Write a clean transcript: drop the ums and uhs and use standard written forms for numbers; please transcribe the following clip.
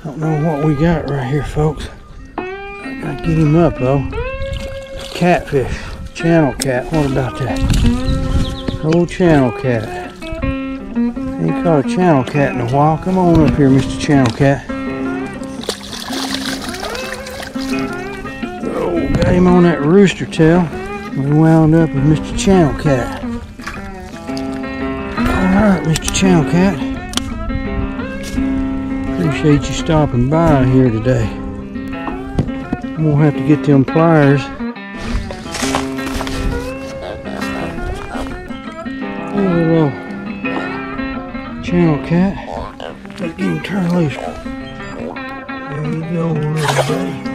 Don't know what we got right here, folks. I gotta get him up though. Catfish, channel cat. What about that? Old channel cat. Ain't caught a channel cat in a while. Come on up here, Mr. Channel Cat. Oh, got him on that rooster tail. We wound up with Mr. Channel Cat. Alright, Mr. Channel Cat. Appreciate you stopping by here today. I'm gonna have to get them pliers. Hey, little channel cat. Let's get him turned loose. There you go, little buddy.